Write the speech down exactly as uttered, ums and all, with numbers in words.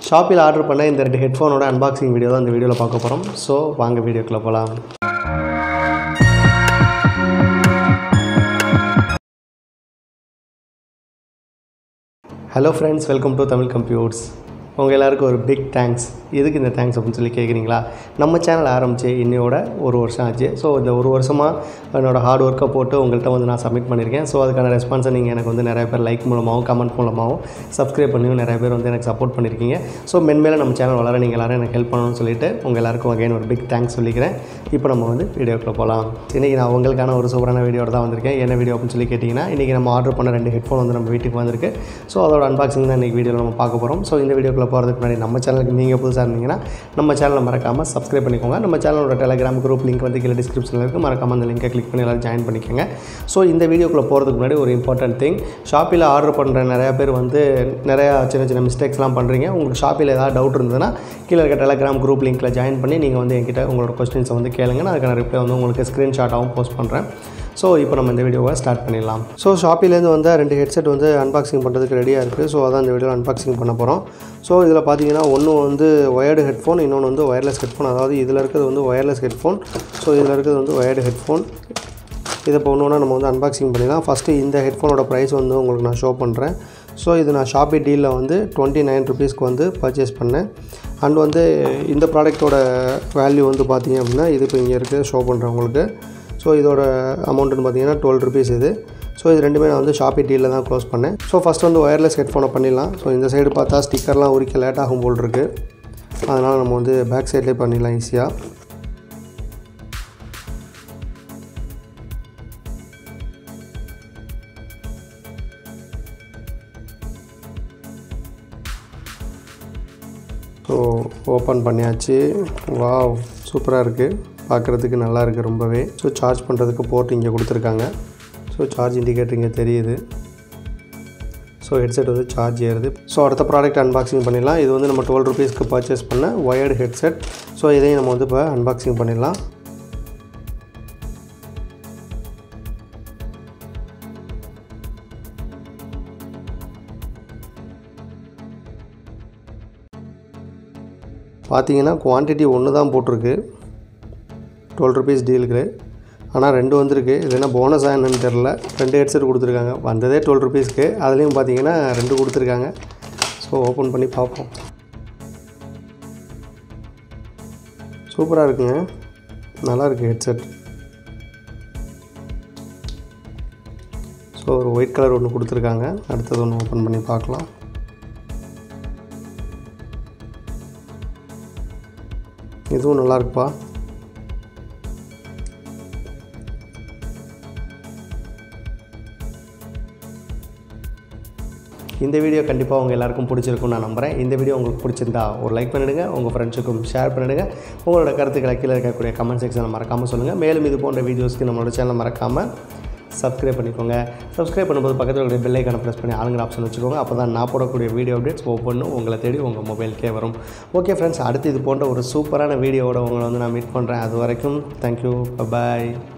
ஷாப்பில் ஆர்டர் பண்ண இந்த ரெண்டு ஹெட்ஃபோனோட அன்பாக்சிங் வீடியோ தான் இந்த வீடியோவில் பார்க்க போகிறோம். ஸோ வாங்க வீடியோக்குள்ளே போகலாம். Hello friends, welcome to Tamil computers. உங்கள் எல்லாருக்கும் ஒரு பிக் தேங்க்ஸ். எதுக்கு இந்த தேங்க்ஸ் அப்படின்னு சொல்லி கேட்குறீங்களா? நம்ம சேனல் ஆரம்பித்து இன்னையோட ஒரு வருஷம் ஆச்சு. ஸோ இந்த ஒரு வருஷமாக என்னோடய ஹார்ட் ஒர்க்கை போட்டு உங்கள்கிட்ட வந்து நான் சப்மிட் பண்ணியிருக்கேன். ஸோ அதுக்கான ரெஸ்பான்ஸை நீங்கள் எனக்கு வந்து நிறைய பேர் லைக் மூலமாகவும் கமெண்ட் மூலமாகவும் சப்ஸ்கிரைப் பண்ணியும் நிறைய பேர் வந்து எனக்கு சப்போர்ட் பண்ணியிருக்கீங்க. ஸோ மென்மேலே நம்ம சேனல் வளர நீங்கள் எல்லோரும் எனக்கு ஹெல்ப் பண்ணணும்னு சொல்லிட்டு உங்கள் எல்லாருக்கும் அகைன் ஒரு பிக் தேங்க்ஸ் சொல்லிக்கிறேன். இப்போ நம்ம வந்து வீடியோக்குள்ளே போகலாம். இன்றைக்கி நான் உங்களுக்கான ஒரு சூப்பரான வீடியோட தான் வந்திருக்கேன். என்ன வீடியோ அப்படின்னு சொல்லி கேட்டிங்கன்னா, இன்றைக்கி நம்ம ஆர்டர் பண்ண ரெண்டு ஹெட்ஃபோன் வந்து நம்ம வீட்டுக்கு வந்திருக்கு. ஸோ அதோட அன்பாக்சிங் தான் இன்றைக்கி வீடியோவில் நம்ம பார்க்க போகிறோம். ஸோ இந்த வீடியோக்குள்ளே போகிறதுக்கு முன்னாடி நம்ம சேனலுக்கு நீங்கள் புதுசாக இருந்தீங்கன்னா நம்ம சேனலை மறக்காமல் சப்ஸ்கிரைப் பண்ணிக்கோங்க. நம்ம சேனலோட டெலிகிராம் குரூப் லிங்க் வந்து கீழே டிஸ்கிரிப்ஷனில் இருக்குது. மறக்காமல் அந்த லிங்கை கிளிக் பண்ணி எல்லோரும் ஜாயின் பண்ணிக்கோங்க. ஸோ இந்த வீடியோக்குள்ளே போகிறதுக்கு முன்னாடி ஒரு இம்பார்ட்டன்ட் திங், ஷாப்பில் ஆர்டர் பண்ணுற நிறையா பேர் வந்து நிறையா சின்ன சின்ன மிஸ்டேக்ஸ்லாம் பண்ணுறீங்க. உங்களுக்கு ஷாப்பில் ஏதாவது டவுட் இருந்ததுன்னா கீழே இருக்க டெலிகிராம் குரூப் லிங்க்கில் ஜாயின் பண்ணி நீங்கள் வந்து என்கிட்ட உங்களோட கொஸ்டின்ஸை வந்து கேளுங்க. நான் அதுக்கான ரிப்ளை வந்து உங்களுக்கு ஸ்க்ரீன்ஷாட்டாகவும் போஸ்ட் பண்ணுறேன். ஸோ இப்போ நம்ம இந்த வீடியோவை ஸ்டார்ட் பண்ணிடலாம். ஸோ ஷாப்பிலேருந்து வந்து ரெண்டு ஹெட்செட் வந்து அன்பாக்சிங் பண்ணுறதுக்கு ரெடியாக இருக்குது. ஸோ அதான் இந்த வீடியோவில் அன்பாக்சிங் பண்ண போகிறோம். ஸோ இதில் பார்த்தீங்கன்னா ஒன்று வந்து ஒயர்டு ஹெட்ஃபோன், இன்னொன்று வந்து ஒயர்லெஸ் ஹெட்ஃபோன். அதாவது இதில் இருக்கிறது வந்து ஒயர்லெஸ் ஹெட்ஃபோன், ஸோ இதில் இருக்கிறது வந்து ஒயர்டு ஹெட்ஃபோன். இதை இப்போ ஒன்று ஒன்றா நம்ம வந்து அன்பாக்சிங் பண்ணிடலாம். ஃபஸ்ட்டு இந்த ஹெட்ஃபோனோட ப்ரைஸ் வந்து உங்களுக்கு நான் ஷோ பண்ணுறேன். ஸோ இது நான் ஷாப்பி டீலில் வந்து டுவெண்ட்டி நைன் ருபீஸ்க்கு வந்து பர்ச்சேஸ் பண்ணேன். அண்ட் வந்து இந்த ப்ராடக்ட்டோட வேல்யூ வந்து பார்த்திங்க அப்படின்னா இது இப்போ இங்கே இருக்குது, ஷோ பண்ணுறேன் உங்களுக்கு. ஸோ இதோட அமௌண்ட்டுன்னு பார்த்தீங்கன்னா டுவெல் ருபீஸ் இது. ஸோ இது ரெண்டுமே நான் வந்து ஷாப்பி டீலில் தான் க்ளோஸ் பண்ணேன். ஸோ ஃபஸ்ட் வந்து ஒயர்லெஸ் ஹெட்ஃபோனை பண்ணிடலாம். ஸோ இந்த சைடு பார்த்தா ஸ்டிக்கர்லாம் உரிக்க லேட் ஆகும் போல் இருக்குது. அதனால் நம்ம வந்து பேக் சைட்லேயே பண்ணிடலாம் ஈஸியாக. ஸோ ஓப்பன் பண்ணியாச்சு. வாவ், சூப்பராக இருக்குது, பார்க்குறதுக்கு நல்லா இருக்குது ரொம்பவே. ஸோ சார்ஜ் பண்ணுறதுக்கு போர்ட் இங்கே கொடுத்துருக்காங்க. ஸோ சார்ஜ் இண்டிகேட்டர் இங்கே தெரியுது. ஸோ ஹெட்செட் வந்து சார்ஜ் ஏறுது. ஸோ அடுத்த ப்ராடக்ட் அன்பாக்சிங் பண்ணிடலாம். இது வந்து நம்ம டுவெல் ருபீஸ்க்கு பர்ச்சேஸ் பண்ண ஒயர்டு ஹெட்செட். ஸோ இதையும் நம்ம வந்து இப்போ அன்பாக்சிங் பண்ணிடலாம். பார்த்தீங்கன்னா குவான்டிட்டி ஒன்று தான் போட்டிருக்கு, டுவெல் ருபீஸ் டீலுக்கு. ஆனால் ரெண்டு வந்திருக்கு. இது என்ன போனஸாக என்னன்னு தெரில. ரெண்டு ஹெட்செட் கொடுத்துருக்காங்க. வந்ததே டுவெல் ருபீஸ்க்கு, அதுலேயும் பார்த்தீங்கன்னா ரெண்டு கொடுத்துருக்காங்க. ஸோ ஓப்பன் பண்ணி பார்ப்போம். சூப்பராக இருக்குங்க, நல்லாயிருக்கு ஹெட்செட். ஸோ ஒரு ஒயிட் கலர் ஒன்று கொடுத்துருக்காங்க. அடுத்தது ஒன்று ஓப்பன் பண்ணி பார்க்கலாம். இதுவும் நல்லாயிருக்குப்பா. இந்த வீடியோ கண்டிப்பாக உங்கள் எல்லாருக்கும் பிடிச்சிருக்குன்னு நான் நம்புகிறேன். இந்த வீடியோ உங்களுக்கு பிடிச்சிருந்தா ஒரு லைக் பண்ணிவிடுங்க, உங்கள் ஃப்ரெண்ட்ஸுக்கும் ஷேர் பண்ணிவிடுங்க. உங்களோட கருத்துக்களை கீழே இருக்கக்கூடிய கமெண்ட் செக்ஷனில் மறக்காமல் சொல்லுங்கள். மேலும் இது போன்ற வீடியோஸ்க்கு நம்மளோட சேனலை மறக்காமல் சப்ஸ்கிரைப் பண்ணிக்கோங்க. சப்ஸ்கிரைப் பண்ணும்போது பக்கத்தில் இருக்கிற பெல் ஐக்கானை ப்ரெஸ் பண்ணி ஆளுங்கிற ஆப்ஷன் வச்சுக்கோங்க. அப்போ தான் நான் போடக்கூடிய வீடியோ அப்டேட்ஸ் ஒவ்வொன்றும் உங்களை தேடி உங்கள் மொபைலுக்கே வரும். ஓகே ஃப்ரெண்ட்ஸ், அடுத்து இது போன்ற ஒரு சூப்பரான வீடியோவோட உங்களை வந்து நான் மீட் பண்ணுறேன். அது வரைக்கும் தேங்க்யூ, பாய்.